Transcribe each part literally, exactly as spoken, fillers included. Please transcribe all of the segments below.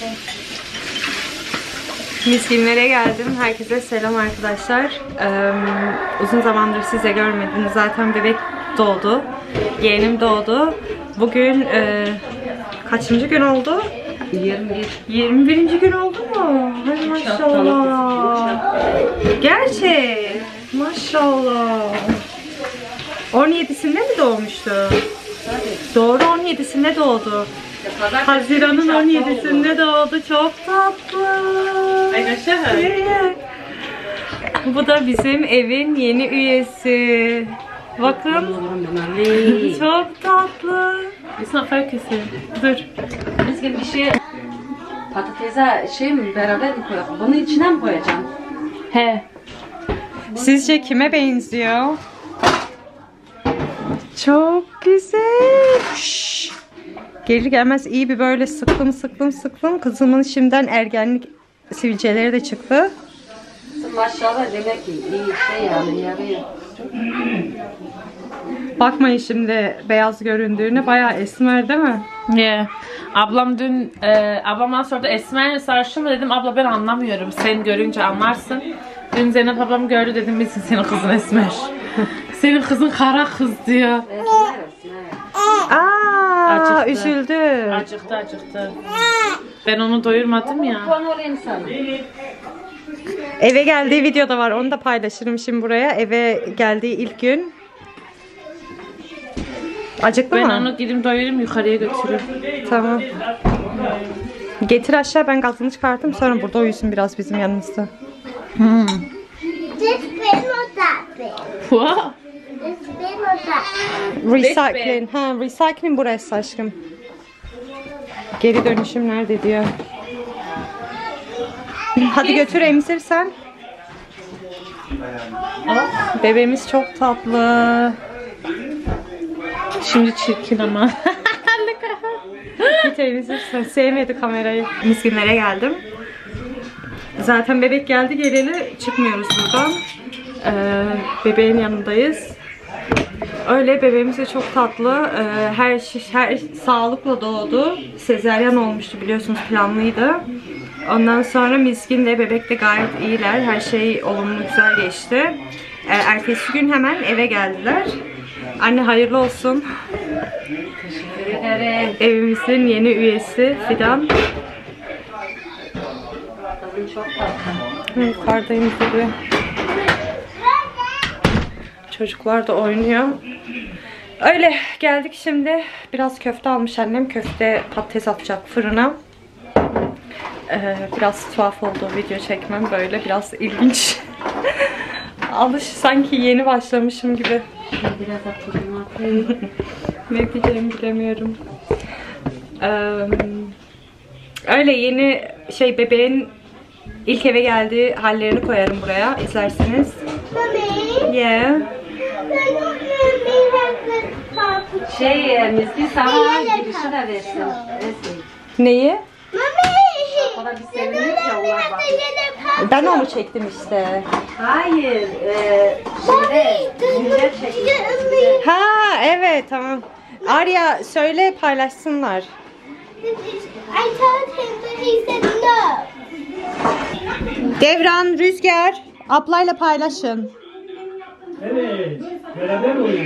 Miskinlere geldim. Herkese selam arkadaşlar. Ee, uzun zamandır size görmediniz. Zaten bebek doğdu. Yeğenim doğdu. Bugün e, kaçıncı gün oldu? yirmi bir. yirmi birinci gün oldu mu? Hay maşallah. Gerçek. Maşallah. on yedisinde mi doğmuştu? Doğru, on yedisinde doğdu. Haziran'ın on yedisinde doğdu. Çok tatlı. Bu da bizim evin yeni üyesi. Bakın. Çok tatlı. It's focusing. Dur. Biz gibi bir şey patatese şey mi beraber mi koyalım? Bunu içine mi koyacağım? He. Sizce kime benziyor? Çok güzel. Şşş. Gelir gelmez iyi bir böyle sıktım sıktım sıktım. Kızımın şimdiden ergenlik sivilceleri de çıktı. Maşallah demek ki iyi şey yani yarıyor. Bakmayın şimdi beyaz göründüğüne, bayağı esmer değil mi? Yeah. Ablam dün, e, ablamdan sonra da esmer mi sarışın mı dedim, abla ben anlamıyorum, sen görünce anlarsın. Dün Zeynep ablam gördü, dedim bilsin senin kızın esmer. Senin kızın kara kız diyor. Aa, Acıktı. üzüldü. Acıktı acıktı. Ben onu doyurmadım ya. Eve geldiği videoda var, onu da paylaşırım şimdi buraya. Eve geldiği ilk gün. Acıktı Ben mı? onu gidip doyurayım, yukarıya götürürüm. Tamam. Getir aşağı, ben gazını çıkartayım, sonra burada uyusun biraz bizim yanımızda. Hmm. Wow. Recycling. Ha, recycling burası aşkım. Geri dönüşüm nerede diyor. Hadi götür emzir sen. Bebeğimiz çok tatlı. Şimdi çirkin ama. Git emzir sen. Sevmedi kamerayı. Miskinlere geldim. Zaten bebek geldi geleli çıkmıyoruz buradan. Ee, bebeğin yanındayız. Öyle, bebeğimiz de çok tatlı. Ee, her şey her sağlıkla doğdu. Sezaryen olmuştu biliyorsunuz, planlıydı. Ondan sonra Miskin de bebek de gayet iyiler. Her şey olumlu, güzel geçti. Ee, ertesi gün hemen eve geldiler. Anne hayırlı olsun. Teşekkür ederim. Evimizin yeni üyesi Fidan. Çok tatlı. Yukarıdayım gibi. Çocuklar da oynuyor. Öyle geldik şimdi. Biraz köfte almış annem. Köfte patates atacak fırına. Ee, biraz tuhaf oldu video çekmem, böyle biraz ilginç. Alış sanki yeni başlamışım gibi. Biraz atayım. Ne diyeceğimi bilemiyorum. Ee, öyle yeni şey, bebeğin ilk eve geldiği hallerini koyarım buraya, izlersiniz. Yeah. Şey, Miskin sana girişi de versin. Neyi? O da bir seviniyor ya, onlar bak. Ben onu çektim işte. Hayır, e, şeyde, güzel çekmiş. Ha evet, tamam. Arya söyle, paylaşsınlar. Devran, Rüzgar, ablayla paylaşın. Evet, beraber oynayın.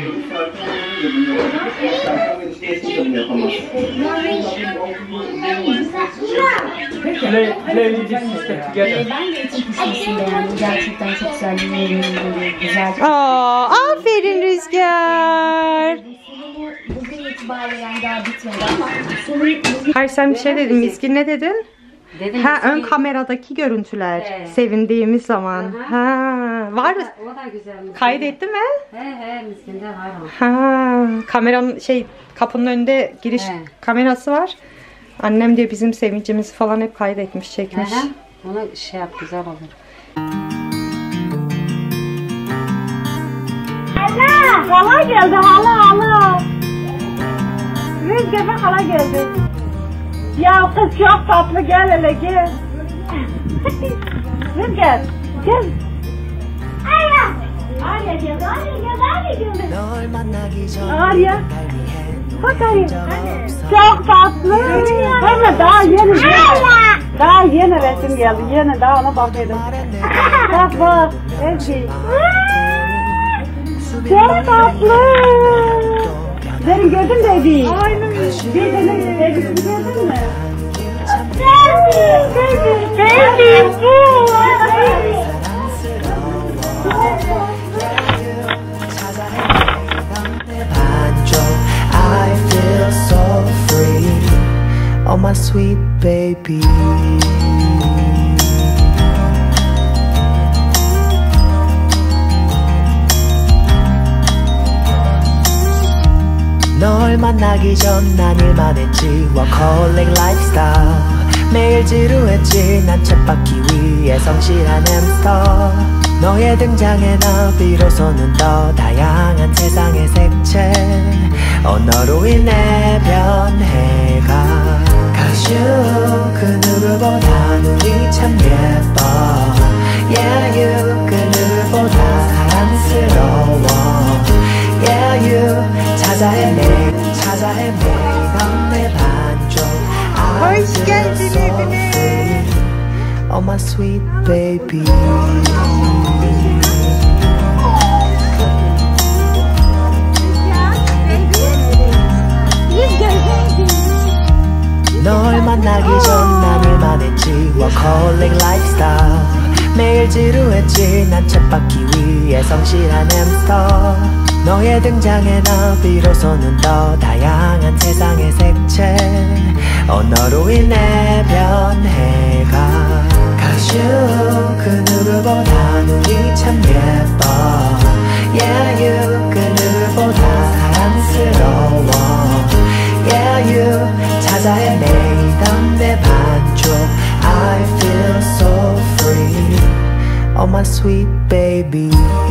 Play, play with this system together. Ben de eğitim kısmısında yani gerçekten çok güzel bir yerim böyle güzel. Aa, aferin Rüzgar. Bugün itibariyle yani daha bitmedi ama senin Hayır, sen bir şey dedin. Miskin ne dedin? Dedim, Ha, Miskin- ön kameradaki görüntüler. Evet. Sevindiğimiz zaman. Aha. Ha, var. O da, o da güzel. Miskin. Kaydetti mi? He he, Miskin'de var o. Ha, kameranın şey, kapının önünde giriş He. kamerası var. Annem diye bizim sevincimizi falan hep kaydetmiş, çekmiş. He he, onu şey yap, güzel olur. Hala, hala geldi, hala hala. Rüzgar bak, hala geldi. Ya kız çok tatlı, gel hele gel. Rüzgar, gel. Arya. Arya geldi, Arya geldi, Arya geldi. Arya. Bak Arya. Çok tatlı. Ama daha yeni. Arya. Daha yeni resim geldi. Yeni daha ona bakıyordum. Bak bak. Ezgi. Çok tatlı. Derin gördün mü Ezgi? Aynen. Bir tane Ezgi'ni gördün mü? Baby, baby, bu. I feel so free, oh my sweet baby. 널 만나기 전 난 일만 했지 워커홀릭 라이프스타일 매일 지루했지 난 쳇바퀴 위에 성실한 햄스터 너의 등장에 나 비로소는 더 다양한 세상의 색채 언어로 인해 변해가 Cause you 그 누구보다 눈이 참 예뻐 Yeah you 그 누구보다 사랑스러워 Yeah you 찾아 헤매 찾아 헤매던 내 반쪽 I feel so free Oh my sweet baby 널 만나기 전 난 일만 했지 워커홀릭 라이프스타일 매일 지루했지 난 쳇바퀴 위에 성실한 햄스터 너의 등장에 나 비로소는 더 다양한 세상의 색채 언어로 인해 변해가 Cause you 그 누구보다 눈이 참 예뻐 Yeah you 그 누구보다 사랑스러워 Yeah you 찾아 헤매던 내 반쪽 I feel so free Oh my sweet baby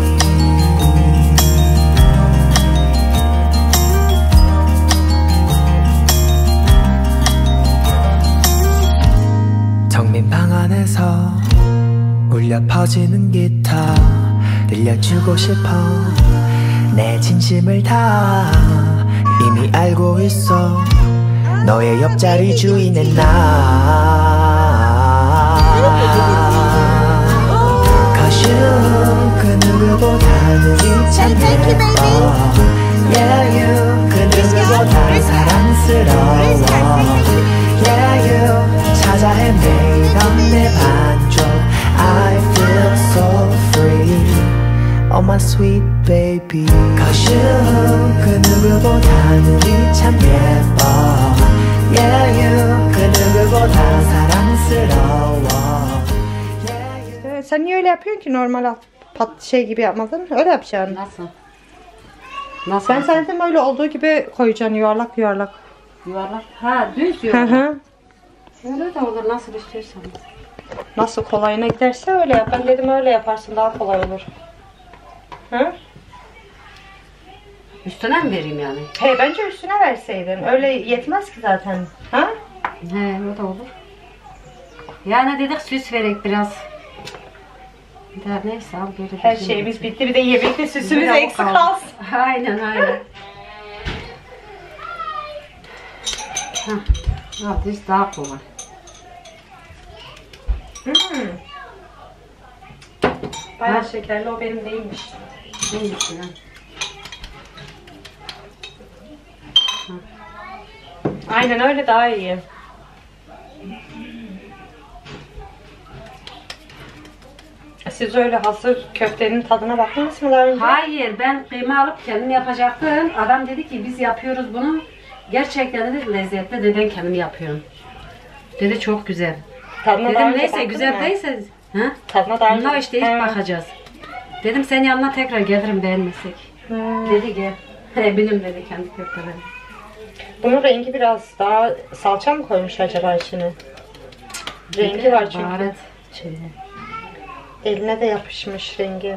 정민 방 안에서 울려 퍼지는 기타 들려주고 싶어 내 진심을 다 이미 알고 있어 너의 옆자리 주인은 나 Cause you 그 누구보다 눈이 참 예뻐 Yeah you 그 누구보다 사랑스러워 Yeah you 찾아 헤매던 내 반쪽 I feel so free Oh my sweet baby Cause you 그 누구보다 눈이 참 예뻐 Yeah you 그 누구보다 사랑스러워 yeah, you. Sen niye öyle yapıyorsun ki normal pat şey gibi yapmadın? Öyle yapacaksın. Nasıl? Nasıl? Ben sandım öyle olduğu gibi koyacaksın yuvarlak yuvarlak. Yuvarlak. Ha düz Hı yuvarlak. hı. Öyle de olur nasıl istiyorsan. Nasıl kolayına giderse öyle yap. Ben dedim öyle yaparsın daha kolay olur. Hı? Üstüne mi vereyim yani? He bence üstüne verseydin. Öyle yetmez ki zaten. Ha? He o da olur. Yani dedik süs verek biraz. Der neyse al böyle. Her şeyimiz bitti. Bir de yemekte süsümüz eksik kalsın. Aynen aynen. Hah. Al düz daha kolay. Hmm. Bayağı şekerli o benim değilmiş. Neymiş lan? Aynen öyle daha iyi. Siz öyle hazır köftenin tadına baktınız mı daha önce? Hayır ben kıyma alıp kendim yapacaktım. Adam dedi ki biz yapıyoruz bunu. Gerçekten dedi lezzetli dedi ben kendim yapıyorum. Dedi çok güzel. Tadına daha Dedim önce neyse baktın güzel mı? değilse ha? Tadına daha önce. Bunlar işte ilk He. bakacağız. Dedim sen yanına tekrar gelirim beğenmesek. Hmm. Dedi gel. He benim dedi kendi köftelerim. Bunun rengi biraz daha salça mı koymuş acaba içine? Rengi var çünkü. Baharat şeyi. Eline de yapışmış rengi.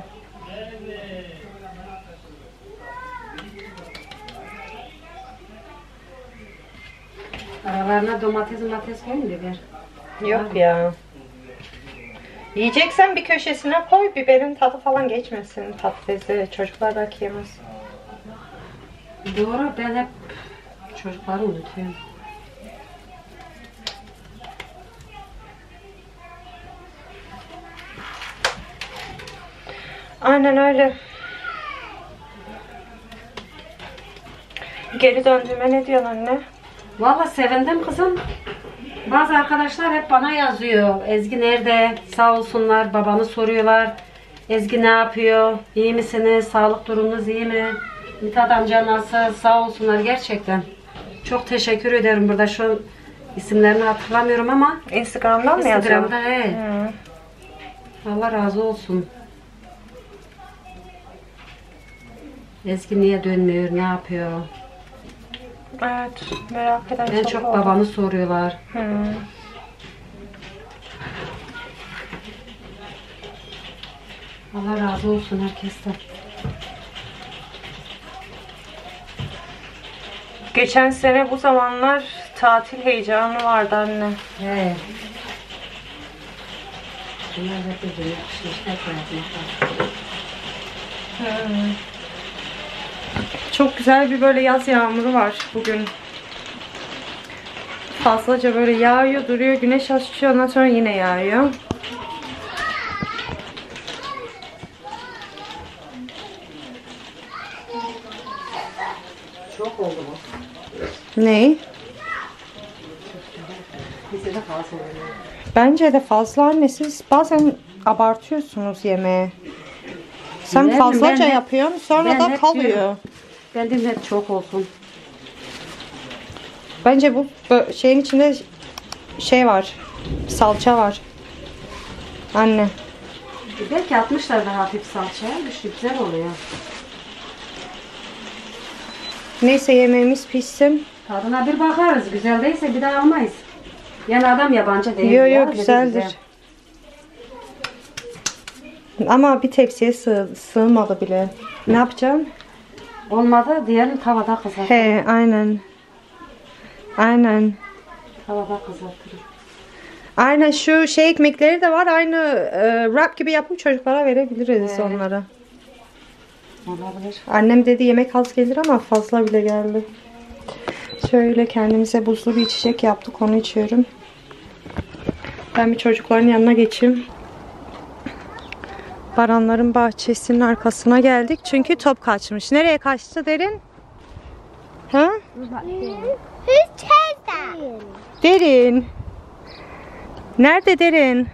Aralarına domates domates koyun biber. Yok ya. Yiyeceksen bir köşesine koy, biberin tadı falan geçmesin patatesi. Çocuklar belki yemez. Doğru ben hep çocukları unutuyorum. Aynen öyle. Geri döndüğüme ne diyorsun anne? Vallahi sevindim kızım. Bazı arkadaşlar hep bana yazıyor. Ezgi nerede? Sağ olsunlar. Babamı soruyorlar. Ezgi ne yapıyor? İyi misiniz? Sağlık durumunuz iyi mi? Mithat amca nasıl? Sağ olsunlar gerçekten. Çok teşekkür ederim. Burada şu isimlerini hatırlamıyorum ama Instagram'dan mı yazıyorsun? Instagram'da he. Hı. Allah razı olsun. Ezgi niye dönmüyor? Ne yapıyor? Evet, merak eden En çok, çok oldu. babamı soruyorlar. Hı. Allah razı olsun herkesten. Geçen sene bu zamanlar tatil heyecanı vardı anne. He. Bunlar hep birbirine pişmişler. Çok güzel bir böyle yaz yağmuru var bugün. Fazlaca böyle yağıyor, duruyor, güneş açıyor, ondan sonra yine yağıyor. Çok oldu bu. Ne? Bize de fazla oluyor. Bence de fazla anne, siz bazen abartıyorsunuz yemeği. Sen Bilelim, fazlaca ben hep- yapıyorsun, sonra ben da hep kalıyor. diyorum. Ben de hep çok olsun. Bence bu bö- şeyin içinde şey var, salça var. Anne. Belki atmışlar da hafif salçaya. Düştü güzel oluyor. Neyse yemeğimiz pişsin. Tadına bir bakarız. Güzel değilse bir daha almayız. Yani adam yabancı değil. Yo ya, yo dedi güzeldir. güzel. Ama bir tepsiye sığ, sığmadı bile. Ne yapacağım? Olmadı diğerini tavada kızartırım. He aynen. Aynen. Tavada kızartırım. Aynen şu şey ekmekleri de var. Aynı e, wrap gibi yapıp çocuklara verebiliriz Evet. onlara. Olabilir. Annem dedi yemek az gelir ama fazla bile geldi. Şöyle kendimize buzlu bir içecek yaptık. Onu içiyorum. Ben bir çocukların yanına geçeyim. Baranların bahçesinin arkasına geldik. Çünkü top kaçmış. Nereye kaçtı Derin? Ha? Derin. Nerede Derin?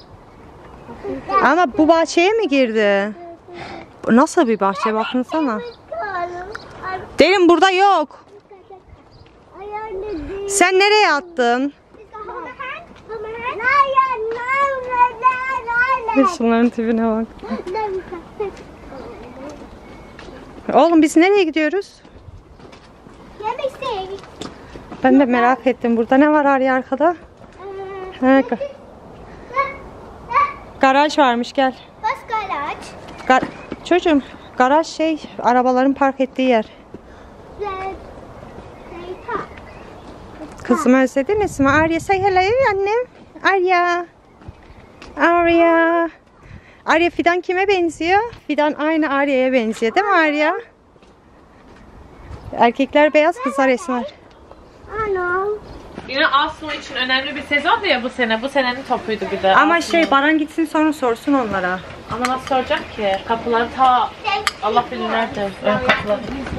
Ama bu bahçeye mi girdi? Nasıl bir bahçe bakınsana. Derin burada yok. Sen nereye attın? Şunların tipine bak. Oğlum biz nereye gidiyoruz? Ben de merak ettim. Burada ne var Arya arkada? Ha, ga- garaj varmış gel. Gar Çocuğum garaj şey arabaların park ettiği yer. Kızımı özlediniz mi? Arya say hello annem. Arya. Arya. Arya Fidan kime benziyor? Fidan aynı Arya'ya benziyor değil mi Arya? Erkekler beyaz, kızlar esmer. Yine Aslı için önemli bir sezon ya bu sene. Bu senenin topuydu bir de. Ama Aslı. şey Baran gitsin sonra sorsun onlara. Ama nasıl soracak ki? Kapıları ta Allah bilir nerede. Ön kapıları.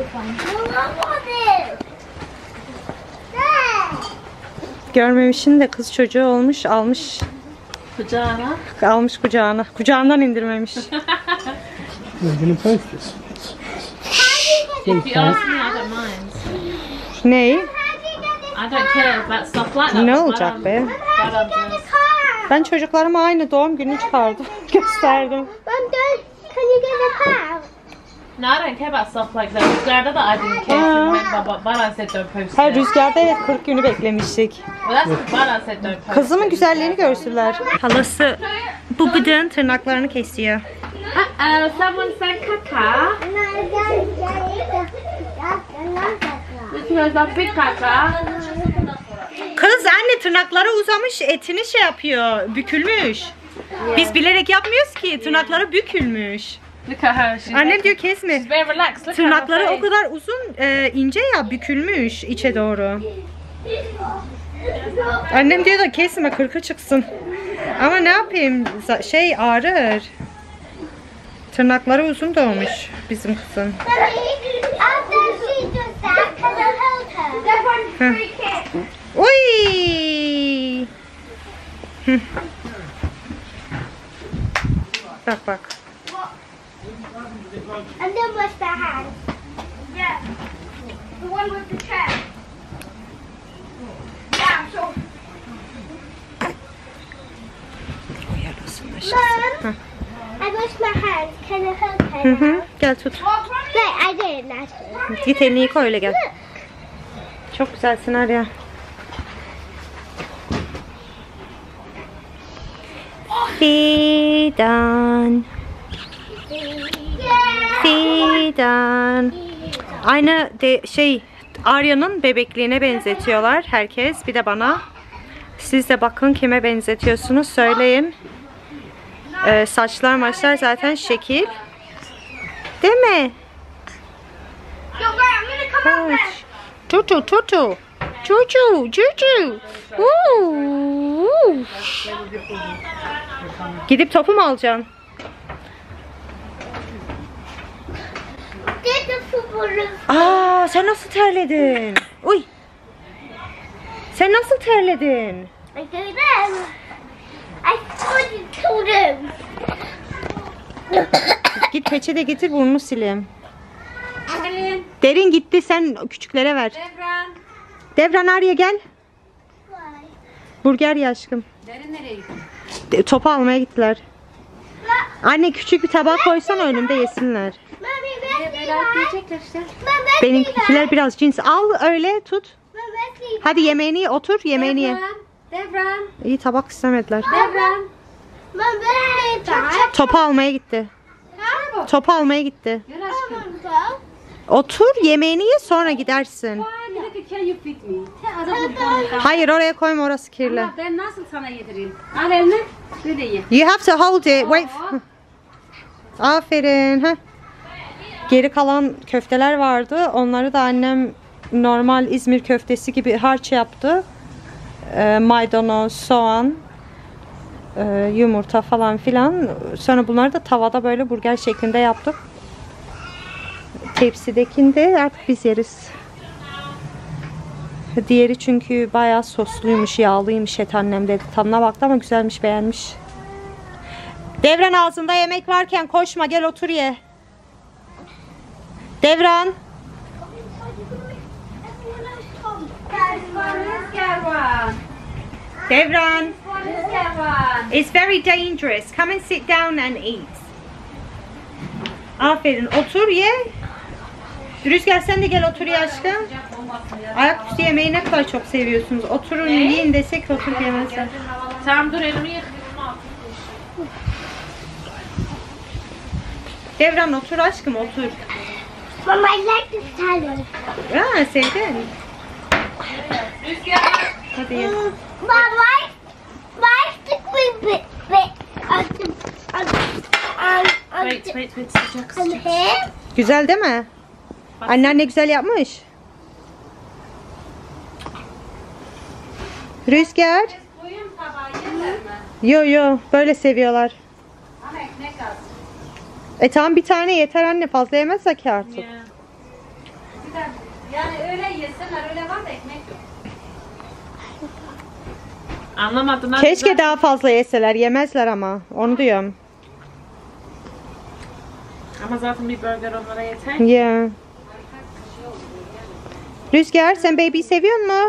Görmemişin de kız çocuğu olmuş, almış Kucağına. almış kucağına. Kucağından indirmemiş. We're gonna post this. If you ask me, I don't mind. Ney? I don't care about stuff like that. Ne but olacak Baran- be? Baran does. Ben çocuklarıma aynı doğum günü çıkardım. Gösterdim. No, I don't care about stuff like that. Rüzgarda da I didn't care. Remember, but Baran said don't post Her it. rüzgarda evet kırk günü beklemiştik. Well, that's what Baran said don't post Kızımın it. güzelliğini görsünler. Halası bu bıdığın tırnaklarını kesiyor. Uh-oh, someone said caca. This was a big caca. Kız anne tırnakları uzamış, etini şey yapıyor, bükülmüş. Biz bilerek yapmıyoruz ki, tırnakları bükülmüş. Look at her. She's Annem very, diyor kesme. she's very relaxed. Look at Tırnakları her o kadar uzun, e, ince ya, bükülmüş içe doğru. Annem diyor da kesme, kırkı çıksın. Ama ne yapayım, za- şey ağrır. Tırnakları uzun doğmuş bizim kızın. Hı. Uy! Hı. Bak bak. And then wash their hands. Yeah. The one with the chair. Yeah, so. Mom, I washed my hands. Can I hold her Hı now? hı. Gel tut. Wait, I did last week. Git elini yıka öyle gel. Çok güzelsin Arya. Fidan. Fidan. Aynı de şey Arya'nın bebekliğine benzetiyorlar herkes. Bir de bana. Siz de bakın kime benzetiyorsunuz söyleyin. Ee, saçlar maçlar zaten şekil. Değil mi? Evet. Tutu tutu. Cucu cucu. Uuu. Gidip topu mu alacaksın? Did the football. Aa, sen nasıl terledin? Uy. Sen nasıl terledin? I do them. I pointed to them. Git peçete getir burnunu sileyim. Derin. Derin gitti sen küçüklere ver. Devran. Devran Arya gel. Burger ye aşkım. Derin nereye gitti? De- Topu almaya gittiler. Anne küçük bir tabak koysan önünde yesinler. Mommy, where's Beraber yiyecekler işte. Benimkiler biraz cins. Al öyle tut. Mommy, Hadi yemeğini ye, otur yemeğini ye. Devran. Devran. İyi tabak istemediler. Devran. Mommy, Topu almaya gitti. Topu almaya gitti. Yürü aşkım. Otur yemeğini ye sonra gidersin. Look, can you feed me? Te adamı bana. Hayır oraya koyma orası kirli. Ama ben nasıl sana yedireyim? Al elini. Böyle ye. You have to hold it. Wait. Aferin. Heh. Geri kalan köfteler vardı. Onları da annem normal İzmir köftesi gibi harç yaptı. Ee, maydanoz, soğan, e, yumurta falan filan. Sonra bunları da tavada böyle burger şeklinde yaptık. Tepsidekinde artık biz yeriz. Diğeri çünkü bayağı sosluymuş, yağlıymış et annem dedi. Tadına baktı ama güzelmiş, beğenmiş. Devran ağzında yemek varken koşma, gel otur ye. Devran. Devran. It's very dangerous. Come and sit down and eat. Aferin, otur ye. Rüzgar sen de gel otur ye aşkım. Ayaküstü yemeği ne kadar çok seviyorsunuz. Oturun yiyin desek oturup yemezler. Tamam dur elimi yıkayayım. Devran otur aşkım otur. Mom, I like this salad. Ha sevdin. Rüzgar. Hadi ye. Mom, why, why stick we bit bit on the on on on, Wait wait wait sıcak on sıcak. here? Güzel değil mi? Annen ne güzel yapmış. Rüzgar. Koyun tabağı yerler mi? Yo yo böyle seviyorlar. Ama ekmek az. E tamam bir tane yeter anne, fazla yemezse ki artık. Yeah. Bir de yani öyle yesinler öyle var da ekmek yok. Anlamadın ha? Keşke Rüzgar? daha fazla yeseler, yemezler ama onu diyorum. Ama zaten bir burger onlara yeter. Yeah. Rüzgar sen baby'yi seviyor musun?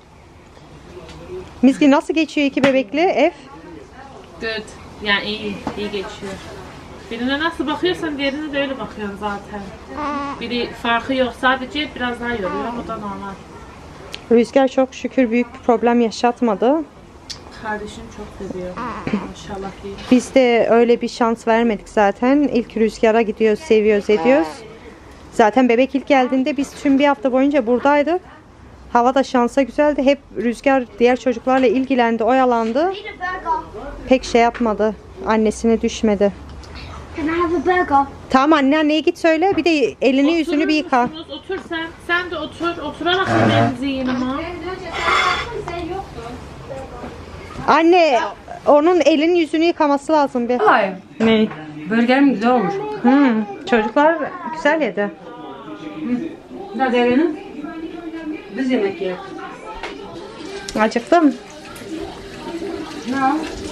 Mizgi nasıl geçiyor iki bebekli ev? Good. Yani iyi, iyi geçiyor. Birine nasıl bakıyorsan diğerine de öyle bakıyorsun zaten. Biri farkı yok, sadece biraz daha yoruyor, o da normal. Rüzgar çok şükür büyük bir problem yaşatmadı. Kardeşim çok seviyor. Maşallah değil. Biz de öyle bir şans vermedik zaten. İlk Rüzgar'a gidiyoruz, seviyoruz, ediyoruz. Zaten bebek ilk geldiğinde biz tüm bir hafta boyunca buradaydık. Hava da şansa güzeldi. Hep Rüzgar diğer çocuklarla ilgilendi, oyalandı. Need a burger. Pek şey yapmadı. Annesine düşmedi. Can I have a burger? Tamam anne, anneye git söyle. Bir de elini yüzünü bir yıka. Oturur musunuz? Otur sen. Sen de otur. Oturarak yemeğinizi yiyin ama. Ben önce sen yaptın sen yoktun. Anne onun elini yüzünü yıkaması lazım bir. Hayır. Ne? Burgerim güzel olmuş. Hmm, çocuklar güzel yedi. Da derenin. Biz yemek yiyoruz. Acıktım. Ne o?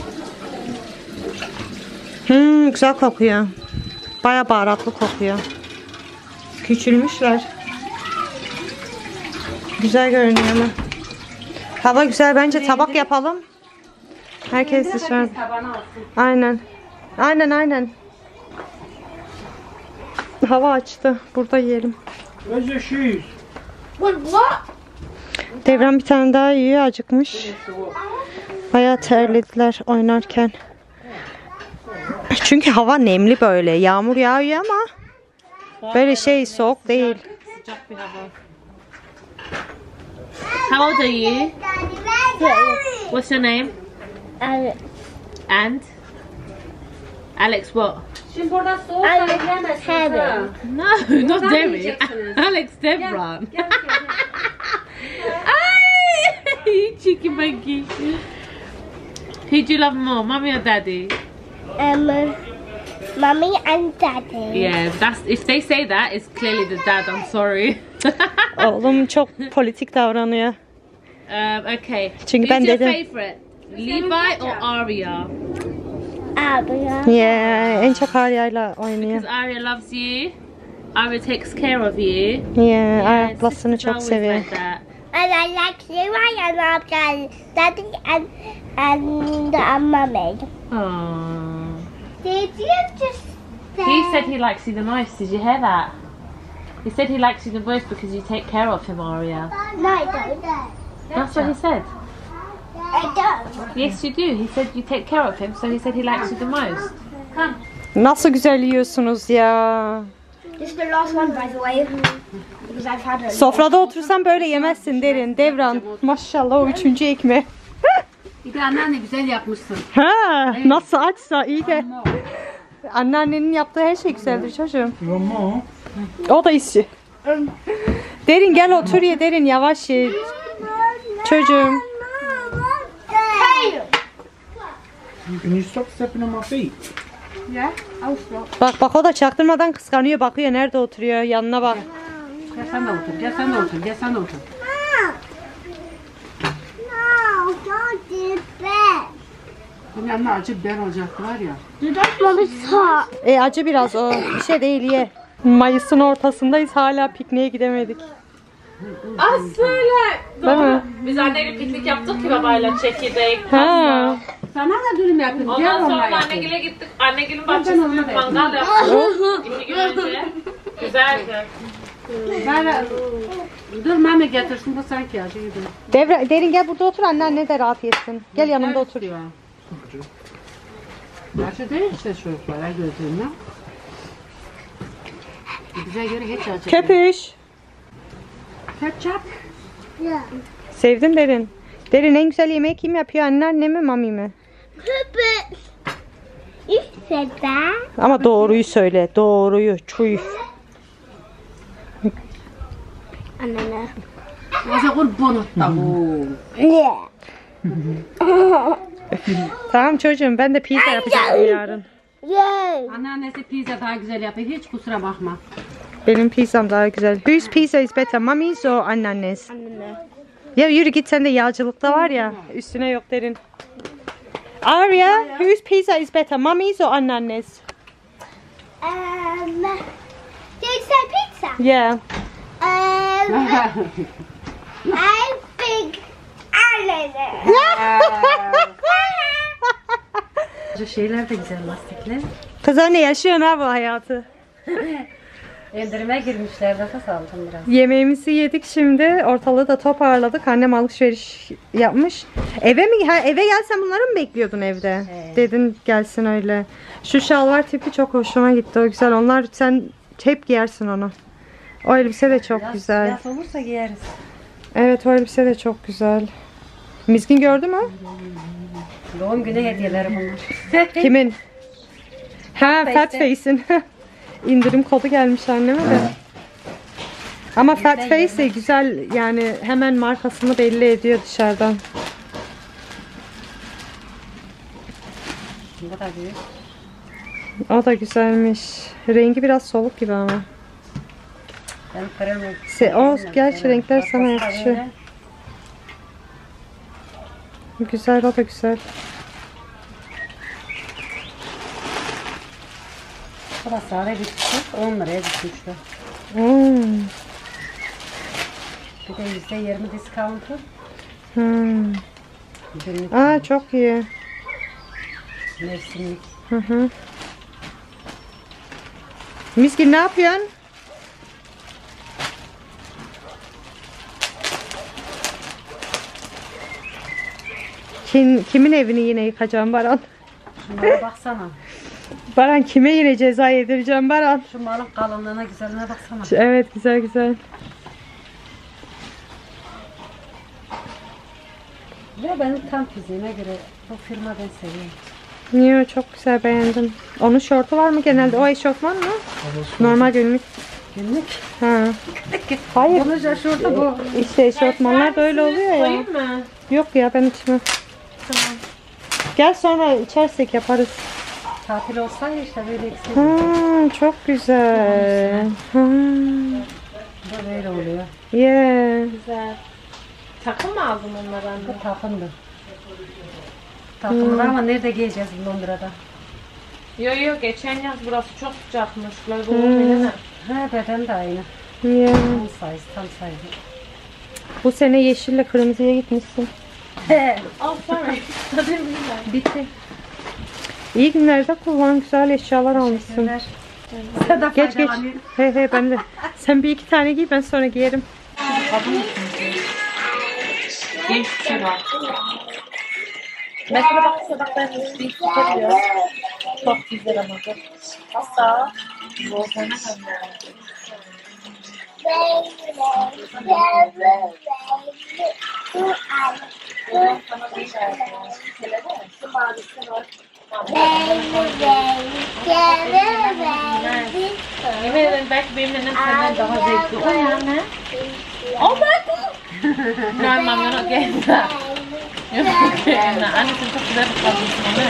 Hmm, güzel kokuyor. Baya baharatlı kokuyor. Küçülmüşler. Güzel görünüyor ama. Hava güzel, bence tabak yapalım. Herkes dışarı. Aynen. Aynen aynen. Hava açtı. Burada yiyelim. Where's your shoes? Devran bir tane daha yiyor, acıkmış. Bayağı terlediler oynarken. Çünkü hava nemli böyle. Yağmur yağıyor ama böyle şey soğuk değil. Sıcak bir hava. How old are you? What's your name? Alex. And? Alex what? Şimdi burada soğuk Alex bekleyemezsiniz. Heaven. No, not Buradan Debbie. yiyeceksiniz. Alex Devran. Gel, gel, Ay, you cheeky monkey. Who do you love more, mummy or daddy? Um, mommy and daddy. Yeah, that's if they say that, it's clearly the dad. I'm sorry. Oğlum çok politik davranıyor. um, okay. Çünkü Who's ben your dedim. favorite, Levi or Aria? Abia. Yeah, en çok Arya'yla oynuyor. Because Aria loves you. Aria takes care of you. Yeah, Arya Yeah, ablasını sisters çok always seviyor. like that. And I like you, I and Abia, daddy and and uh, mommy. Aww. Did you just say? He said he likes you the most. Did you hear that? He said he likes you the most because you take care of him, Aria. No, I don't. That's what he said. I don't. Yes, you do. He said you take care of him, so he said he likes you the most. Nasıl güzel yiyorsunuz ya. This is the last one, by the way, because I've had a. Sofrada otursan böyle yemezsin Derin. Devran. Maşallah o üçüncü ekmeği. Bir de anneanne güzel yapmışsın. Ha, nasıl açsa iyi de. Anneannenin yaptığı her şey güzeldir çocuğum. You want more? O da işçi. Derin gel otur ye Derin, yavaş ye. Çocuğum. Hey! Can you stop stepping on my feet? Yeah, I'll stop. Bak bak o da çaktırmadan kıskanıyor, bakıyor nerede oturuyor, yanına bak. Gel sen de otur, gel sen de otur, gel sen de otur. No, don't do that. Bunun yanına acı biber olacaktı var ya. You don't want to talk. E acı biraz o, bir şey değil ye. Mayıs'ın ortasındayız, hala pikniğe gidemedik. Aslında. Değil mi? Biz anneyle piknik yaptık ki babayla çekirdek, Ha. Sana da dürüm yapayım, gel Ondan onunla sonra yapayım. annegile gittik. Annegilin Ben bahçesinde onunla bir da mangal yaptık. İki gün önce. Güzeldi. Ben, dur mami getirsin, bu sanki acı gibi. Devre, Derin gel burada otur, anneanne de rahat yesin. Gel yanımda otur. Ya. Acı değil işte çocuklara gözüne. Bize göre hiç acı değil. Köpüş. Ketçap. Yeah. Sevdim Derin. Derin en güzel yemeği kim yapıyor, anneanne mi mami mi? Put You said that. Ama doğruyu söyle, doğruyu. Çuy. Anne. Vasa kurban tavuğu. Yeah. Tamam çocuğum, ben de pizza yapacağım yarın. Yay. Anneannesi pizza daha güzel yapıyor, hiç kusura bakma. Benim pizzam daha güzel. Whose pizza is better, mommy's or anneanne's? Anne. Ya yürü git, sen de yağcılıkta var ya. Üstüne yok Derin. Arya, whose pizza is better, mommy's or anneanne's? Um. Did you say pizza? Yeah. Um. I think anne. Şeyler de güzel lastikler. Kız anne yaşıyor ha bu hayatı. Endirime girmişler, nefes aldım biraz. Yemeğimizi yedik şimdi. Ortalığı da toparladık. Annem alışveriş yapmış. Eve mi? Ha, eve gelsen bunları mı bekliyordun evde? Evet. Dedin gelsin öyle. Şu şalvar tipi çok hoşuma gitti. O güzel. Onlar sen hep giyersin onu. O elbise de çok güzel. Yaz olursa giyeriz. Evet, o elbise de çok güzel. Mizgin gördü mü? Doğum günü hediyeleri bunlar. Kimin? Ha, Fat Face'in. İndirim kodu gelmiş anneme de. Ama Fat Face de güzel, yani hemen markasını belli ediyor dışarıdan. Bu da büyük. O da güzelmiş. Rengi biraz soluk gibi ama. Ben krem Se o gerçi renkler sana yakışıyor. Güzel, o da güzel. Bu da sade bitmiş. on liraya bitmişti. Hmm. Bir de yüzde yirmi discount'u. Hmm. Günlük Aa, çok iyi. mevsimlik. Hı hı. Miskin ne yapıyorsun? Kim, kimin evini yine yıkacağım Baran? Şunlara baksana. Baran kime yine ceza yedireceğim Baran? Şu malın kalınlığına, güzelliğine baksana. Evet, güzel güzel. Ve benim tam fiziğime göre bu firma ben seviyorum. Niye, çok güzel, beğendim. Onun şortu var mı genelde? O eşofman mı? Normal günlük. Günlük. Ha. Hayır. Bunu şaşırdı bu. İşte eşofmanlar da öyle oluyor ya. Koyayım mı? Yok ya, ben içmem. Tamam. Gel sonra içersek yaparız. Tatil olsa ya işte böyle eksik. Ha, çok güzel. Ha. Bu böyle oluyor. Yeah. Güzel. Takım mı aldın onlara anne? Bu takımdı. Takımdı ama nerede giyeceğiz Londra'da? Yo yo, geçen yaz burası çok sıcakmış. Böyle hmm. He, beden de aynı. Yeah. Tam size, tam size. Bu sene yeşille kırmızıya gitmişsin. He. Oh sorry. Bitti. İyi günlerde kullan, güzel eşyalar almışsın. Teşekkürler. Sen de Geç geç. faydalanıyorsun. He he, ben de. Sen bir iki tane giy, ben sonra giyerim. Genç bir şey var. Mesela bak, bak ben bir tutuyor. Çok güzel ama. Hatta bozana kadar. Yemin ederim belki benim nenem senden daha zevkli. O yani. Oh my god. No, mom, you're not getting that. You're not getting that. Annesinin çok güzel bir kadınsın ama.